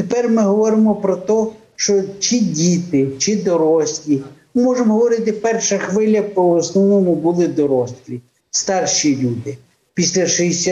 тепер ми говоримо про те, що чи діти, чи дорослі. Можемо говорити, перша хвиля по основному були дорослі, старші люди, після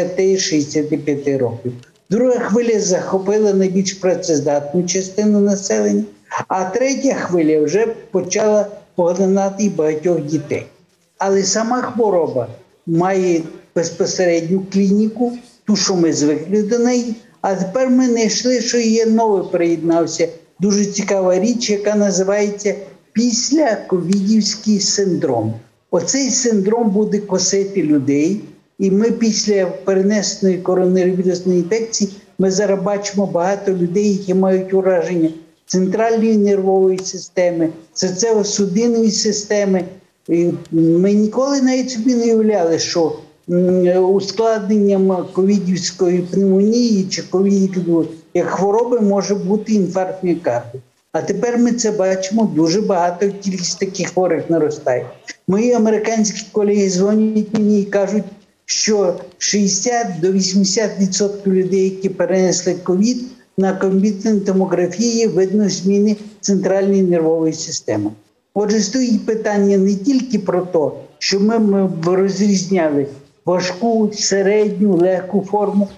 60-65 років. Друга хвиля захопила найбільш працездатну частину населення, а третя хвиля вже почала поглинати і багатьох дітей. Але сама хвороба має безпосередню клініку, ту, що ми звикли до неї, а тепер ми знайшли, що є новий приєднався. Дуже цікава річ, яка називається післяковідівський синдром. Оцей синдром буде косити людей, і ми після перенесеної коронавірусної інфекції, ми зараз бачимо багато людей, які мають ураження центральної нервової системи, серцево-судинної системи. І ми ніколи навіть собі не уявляли, що ускладненням ковідівської пневмонії чи ковіду як хвороби може бути інфаркт міокарду. А тепер ми це бачимо, дуже багато кількість таких хворих наростає. Мої американські колеги дзвонять мені і кажуть, що 60 до 80% людей, які перенесли ковід, на комп'ютерній томографії видно зміни центральної нервової системи. Отже, стоїть питання не тільки про те, що ми розрізняли важку, середню, легку форму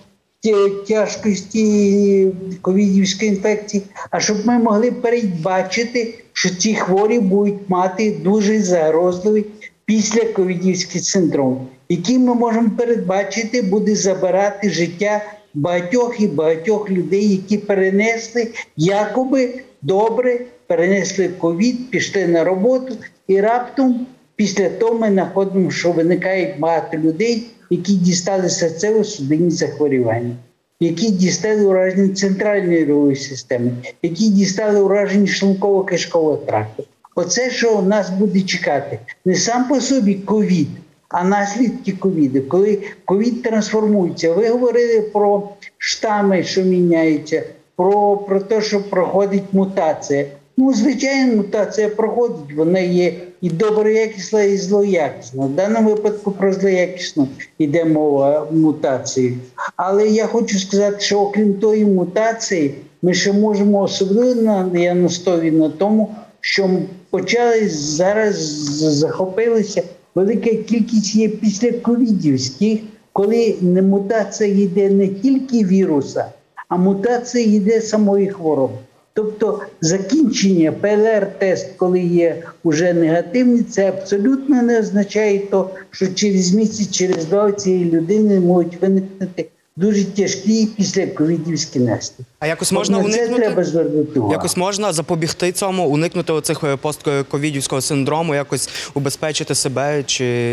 тяжкості ковідівської інфекції, а щоб ми могли передбачити, що ці хворі будуть мати дуже загрозливий післяковідівський синдром, який ми можемо передбачити, буде забирати життя багатьох і багатьох людей, які перенесли якоби добре, перенесли ковід, пішли на роботу і раптом після того ми знаходимо, що виникає багато людей, які дістали серцево-судинні захворювання, які дістали ураження центральної нервової системи, які дістали ураження шлунково-кишкового тракту. Оце, що нас буде чекати. Не сам по собі ковід, а наслідки ковіду. Коли ковід трансформується. Ви говорили про штами, що міняються, про те, що проходить мутація. Ну, звичайно, мутація проходить, вона є і доброякісна, і злоякісна. В даному випадку про злоякісну йде мова мутації. Але я хочу сказати, що окрім тої мутації, ми ще можемо особливо, я настоюю на тому, що почали зараз, захопилися, велика кількість є післяковідівських, коли мутація йде не тільки віруса, а мутація йде самої хвороби. Тобто закінчення ПЛР-тест, коли є вже негативний, це абсолютно не означає то, що через місяць, через два у цієї людини можуть виникнути дуже тяжкі післяковідівські наслідки. А якось можна уникнути? Треба звернути увагу. Якось можна запобігти цьому, уникнути оцих постковідівського синдрому, якось убезпечити себе, чи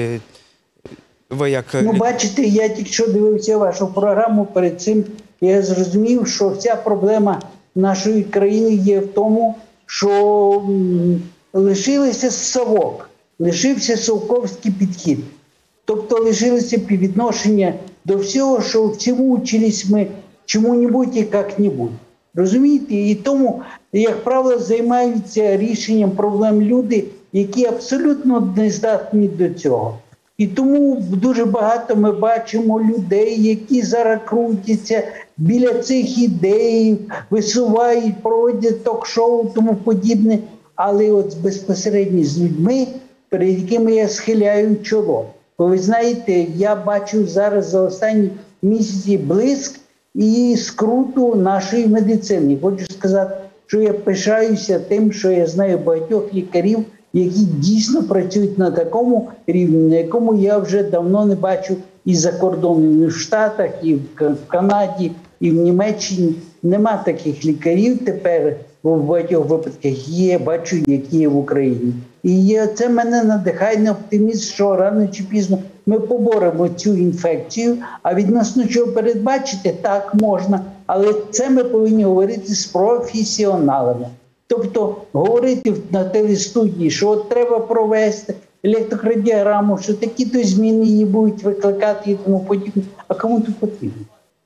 ви як... Ну, бачите, я тільки що дивився вашу програму, перед цим я зрозумів, що вся проблема нашої країни є в тому, що лишилися совок, лишився совковський підхід. Тобто лишилося відношення до всього, що всьому вчились ми чому-небудь і як-небудь. Розумієте? І тому, як правило, займаються рішенням проблем люди, які абсолютно не здатні до цього. І тому дуже багато ми бачимо людей, які зараз крутяться біля цих ідей, висувають, проводять ток-шоу і тому подібне. Але от безпосередньо з людьми, перед якими я схиляю чоло. Бо ви знаєте, я бачу зараз за останні місяці блиск і скруту нашої медицини. Хочу сказати, що я пишаюся тим, що я знаю багатьох лікарів, які дійсно працюють на такому рівні, на якому я вже давно не бачу і за кордоном, і в Штатах, і в Канаді, і в Німеччині. Нема таких лікарів тепер в багатьох випадках, я бачу, які є в Україні. І це мене надихає на оптимізм, що рано чи пізно ми поборемо цю інфекцію, а відносно чого передбачити, так можна, але це ми повинні говорити з професіоналами. Тобто говорити на телестудії, що от треба провести електрокардіограму, що такі-то зміни її будуть викликати і тому подібне. А кому це потрібно?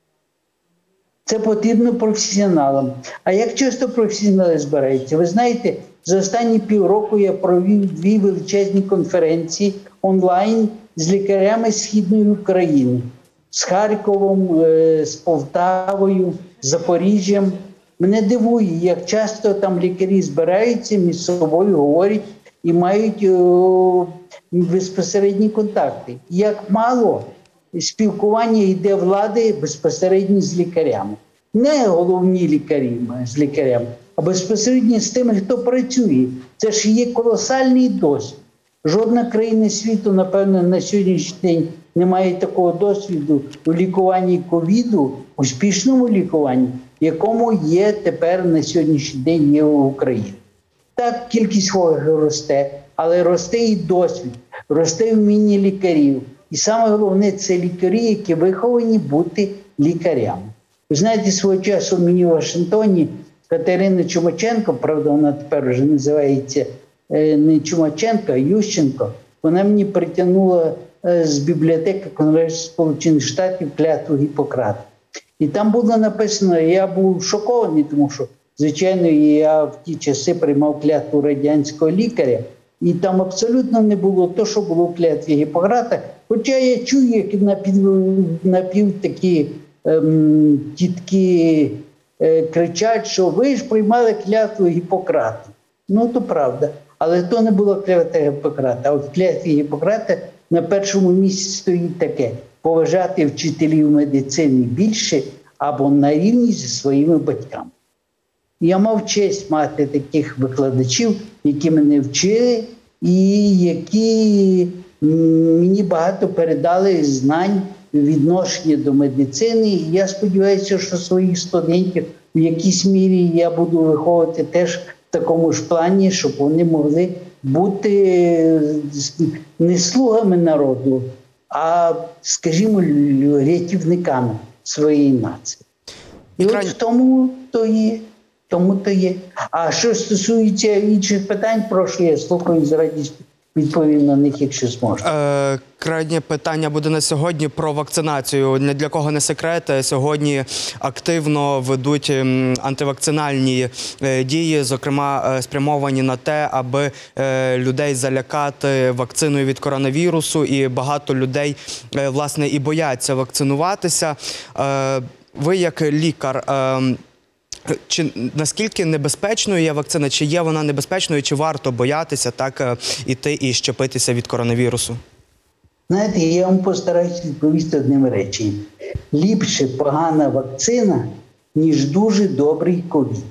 Це потрібно професіоналам. А як часто професіонали збираються? Ви знаєте, за останні півроку я провів 2 величезні конференції онлайн з лікарями Східної України. З Харковом, з Полтавою, з Запоріжжям. Мене дивує, як часто там лікарі збираються, між собою говорять і мають безпосередні контакти. Як мало спілкування йде влади безпосередньо з лікарями. Не головні лікарі з лікарями, а безпосередньо з тими, хто працює. Це ж є колосальний досвід. Жодна країна світу, напевно, на сьогоднішній день не має такого досвіду у лікуванні ковіду, успішному лікуванні, якому є тепер на сьогоднішній день є в Україні. Так, кількість хворих росте, але росте і досвід, росте вміння лікарів. І саме головне – це лікарі, які виховані бути лікарями. Ви знаєте, свого часу мені в Вашингтоні Катерина Чумаченко, правда, вона тепер вже називається не Чумаченко, а Ющенко, вона мені притягнула з бібліотеки Конгресу Сполучених Штатів клятву Гіппократа. І там було написано, я був шокований, тому що, звичайно, я в ті часи приймав клятву радянського лікаря, і там абсолютно не було того, що було в клятві Гіппократа. Хоча я чую, як напів такі тітки кричать, що ви ж приймали клятву Гіппократа. Ну, то правда. Але то не було клятва Гіппократа. А от в клятві Гіппократа на першому місці стоїть таке – поважати вчителів медицини більше або на рівні зі своїми батьками. Я мав честь мати таких викладачів, які мене вчили і які мені багато передали знань, відношення до медицини. І я сподіваюся, що своїх студентів в якійсь мірі я буду виховувати теж в такому ж плані, щоб вони могли бути не слугами народу, а, скажімо, рятівниками своєї нації. І от тому то є. А що стосується інших питань, прошу, я слухаю з радістю. Відповім на них, якщо зможу. Крайнє питання буде на сьогодні про вакцинацію. Ні для кого не секрет. Сьогодні активно ведуть антивакцинальні дії, зокрема спрямовані на те, аби людей залякати вакциною від коронавірусу. І багато людей, власне, і бояться вакцинуватися. Ви як лікар, чи наскільки небезпечною є вакцина, чи є вона небезпечною, чи варто боятися так іти і щепитися від коронавірусу? Знаєте, я вам постараюся відповісти одним реченням. Ліпше погана вакцина, ніж дуже добрий ковід.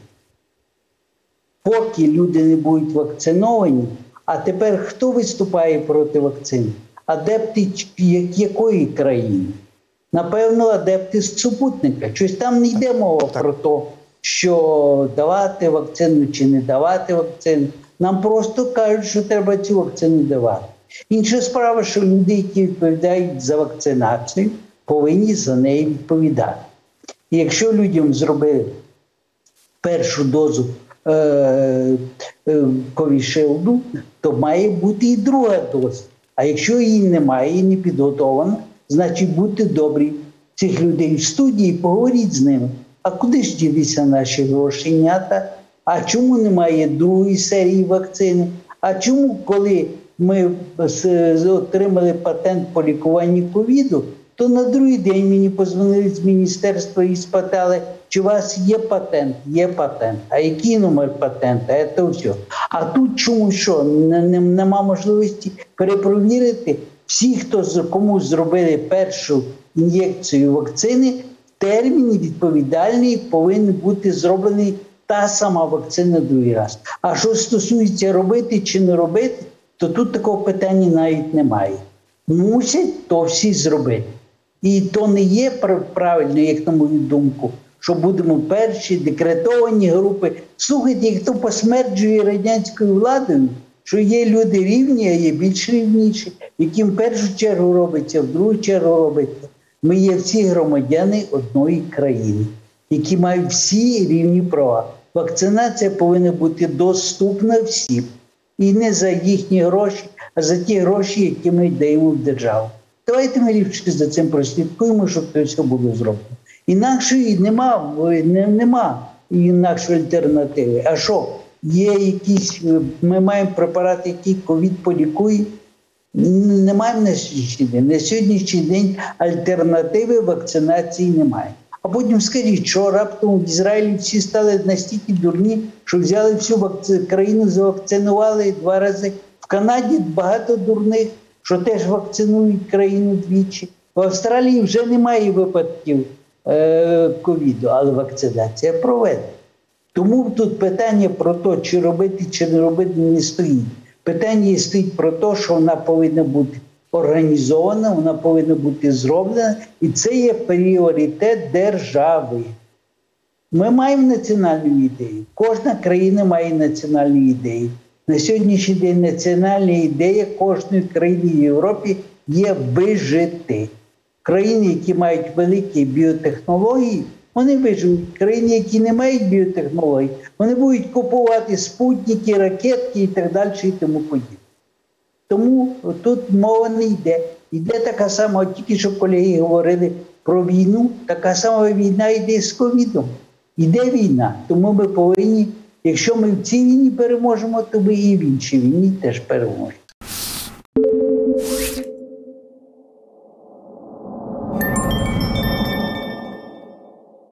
Поки люди не будуть вакциновані, а тепер хто виступає проти вакцини? Адепти якої країни? Напевно, адепти супутника. Щось там не йде мова про те, що давати вакцину чи не давати вакцину. Нам просто кажуть, що треба цю вакцину давати. Інша справа, що люди, які відповідають за вакцинацію, повинні за неї відповідати. І якщо людям зробили першу дозу ковішилду, то має бути і друга доза. А якщо її немає і не підготовлена, значить будьте добрі цих людей в студії, поговоріть з ними. А куди ж ділися наші грошенята? А чому немає другої серії вакцини? А чому, коли ми отримали патент по лікуванню ковіду, то на другий день мені подзвонили з міністерства і спитали, чи у вас є патент? Є патент. А який номер патента? Це все. А тут чому що? Нема можливості перепровірити всі, кому зробили першу ін'єкцію вакцини, в терміні відповідальний повинен бути зроблений та сама вакцина другий раз. А що стосується робити чи не робити, то тут такого питання навіть немає. Мусять то всі зробити. І то не є правильно, як на мою думку, що будемо перші декретовані групи. Слухайте, хто посмерджує радянською владою, що є люди рівні, а є більш рівніші, яким в першу чергу робиться, в другу чергу робиться. Ми є всі громадяни одної країни, які мають всі рівні права. Вакцинація повинна бути доступна всім. І не за їхні гроші, а за ті гроші, які ми даємо в державу. Давайте ми ліпше за цим прослідкуємо, щоб це все було зроблено. Інакшої нема інакшої альтернативи. А що? Є якісь, ми маємо препарати, які ковід полікує? Не маємо на сьогоднішній день. На сьогоднішній день альтернативи вакцинації немає. А потім скажіть, що раптом в Ізраїлі всі стали настільки дурні, що взяли всю країну, завакцинували 2 рази. В Канаді багато дурних, що теж вакцинують країну двічі. В Австралії вже немає випадків ковіду, але вакцинація проведена. Тому тут питання про те, чи робити, чи не робити, не стоїть. Питання стоїть про те, що вона повинна бути організована, вона повинна бути зроблена, і це є пріоритет держави. Ми маємо національну ідею. Кожна країна має національну ідею. На сьогоднішній день національна ідея кожної країни в Європі є вижити. Країни, які мають великі біотехнології, вони виживуть. Країни, які не мають біотехнологій, вони будуть купувати спутники, ракетки і так далі, і тому подібне. Тому тут мова не йде. Йде така сама, тільки що колеги говорили про війну, така сама війна йде з ковідом. Йде війна, тому ми повинні, якщо ми в цій війні переможемо, то ми і в іншій війні теж переможемо.